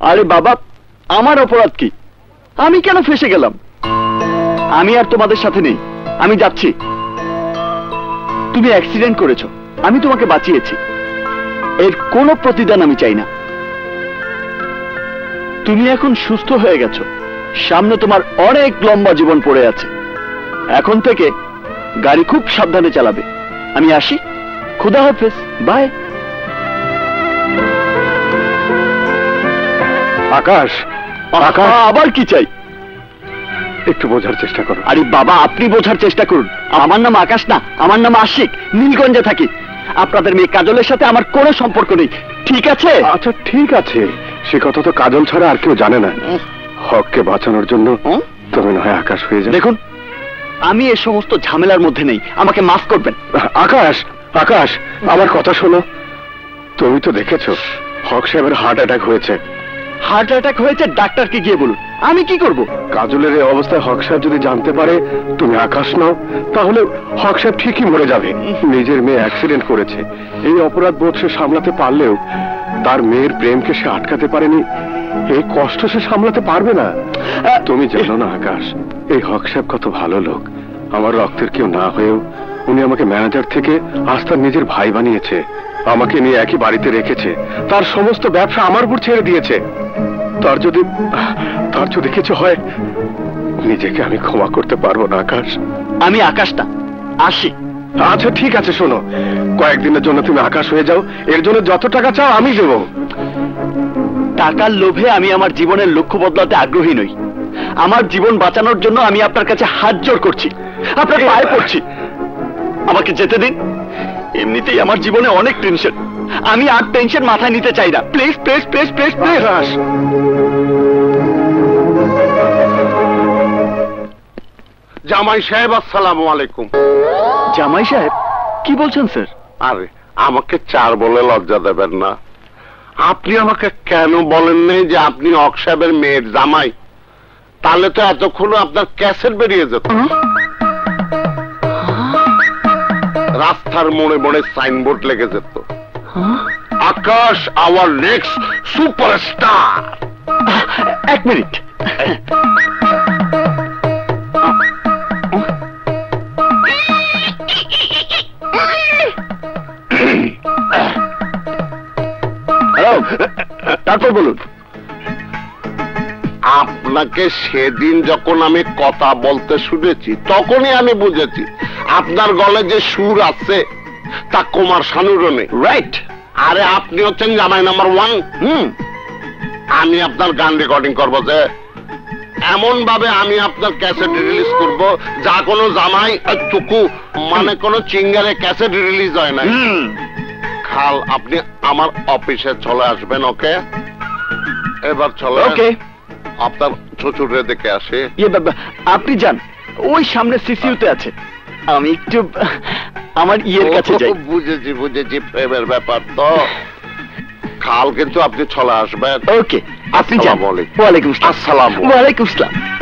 আরে বাবা, আমার অপরাধ কি? আমি কেন ফেসে গেলাম? আমি আর তোমাদের সাথে নেই, আমি যাচ্ছি। তুমি অ্যাক্সিডেন্ট করেছো, আমি তোমাকে বাঁচিয়েছি, এর কোনো প্রতিদান আমি চাই না। তুমি এখন সুস্থ হয়ে গেছো, সামনে তোমার অনেক লম্বা জীবন পড়ে আছে। এখন থেকে গাড়ি খুব সাবধানে চালাবে। আমি আসি, খুদা হাফেজ, বাই। আকাশ, আকাশ, আবার কি চাই? একটু বোঝার চেষ্টা করো। আরে বাবা, আপনি বোঝার চেষ্টা করুন। আমার নাম আকাশ না, আমার নাম আশিক, নীলগঞ্জে থাকি। আপনাদের মেয়ে কাজলের সাথে আমার কোনো সম্পর্ক নেই, ঠিক আছে? আচ্ছা ঠিক আছে, সে কথা তো কাজল ছাড়া আর কেউ জানে না। হককে বাঁচানোর জন্য তুমি না হয় আকাশ হয়ে যাও। দেখুন, আমি এ সমস্ত ঝামেলার মধ্যে নেই, আমাকে মাফ করবেন। আকাশ, আকাশ, আমার কথা শোনো। তুমি তো দেখেছো হক সাহেবের হার্ট অ্যাটাক হয়েছে। হার্ট অ্যাটাক হয়েছে, ডাক্তারকে গিয়ে বলুন। আমি কি করব? কাজলের এই অবস্থায় হক সাহেব যদি জানতে পারে তুমি আকাশ নাও, তাহলে হক সাহেব ঠিকই মরে যাবে। নিজের মেয়ে অ্যাক্সিডেন্ট করেছে, এই অপরাধ বোধ সে সামলাতে পারলেও তার মেয়ের প্রেমকে সে আটকাতে পারেনি। এই কষ্ট সে সামলাতে পারবে না। তুমি জানো না আকাশ, এই হক সাহেব কত ভালো লোক। আমার রক্তের কেউ না হয়েও উনি আমাকে ম্যানেজার থেকে আজ তার নিজের ভাই বানিয়েছে। আমাকে নিয়ে একই বাড়িতে রেখেছে, তার সমস্ত ব্যবসা আমার উপর ছেড়ে দিয়েছে। তার যদি কিছু হয়, নিজেকে আমি ক্ষমা করতে পারবো না আকাশ। আমি আকাশ না, আসি। আচ্ছা ঠিক আছে, শোনো, কয়েকদিনের জন্য তুমি আকাশ হয়ে যাও। এর জন্য যত টাকা চাও আমি দেবো। টাকার লোভে আমি আমার জীবনের লক্ষ্য বদলাতে আগ্রহী নই। আমার জীবন বাঁচানোর জন্য আমি আপনার কাছে হাত জোড় করছি, আপনার পায়ে পড়ছি। আমাকে যেতে দিন। এমনিতেই আমার জীবনে অনেক টেনশন, আমি আর টেনশন মাথায় নিতে চাই না। Please please please please please. জামাই সাহেব, আসসালামু আলাইকুম। জামাই সাহেব, কি বলছেন স্যার? আরে আমাকে চার বলে লজ্জা দেবেন না। আপনি আমাকে কেন বলেন নাই যে আপনি হক সাহেবের মেয়ের জামাই? তাহলে তো এতক্ষণ আপনার ক্যাসেট বেরিয়ে যেত। রাস্তার মোড়ে মোড়ে সাইনবোর্ড লেগে যেত, আকাশ আওয়ার নেক্সট সুপারস্টার। এক মিনিট। তারপর বলুন। আপনাকে সেদিন যখন আমি কথা বলতে শুনেছি, তখনই আমি বুঝেছি আপনার গলে যে সুর আছে তা কুমার শানুরও নেই। রাইট। আরে আপনি হচ্ছেন জামাই নাম্বার 1। আমি আপনার গান রেকর্ডিং করবো, যে এমন ভাবে আমি আপনার ক্যাসেট রিলিজ করব যা কোনো জামাই চুকু মানে কোনো চিঙ্গারে ক্যাসেট রিলিজ হয় না। খাল, আপনি আমার অফিসে চলে আসবেন। ওকে, এবার চলে। ওকে। আপনার শ্বশুরে দেখে আসে। আপনি যান, ওই সামনে সিসিউতে আছে। আমি একটু আমার ইয়ের কাছে যাই। বুঝেছি বুঝেছি, প্রেমের ব্যাপার তো। কাল কিন্তু আপনি চলে আসবেন। ওকে, আপনি যান। আসসালামু আলাইকুম। ওয়ালাইকুম আসসালাম। আসসালাম। ওয়ালাইকুম আসসালাম।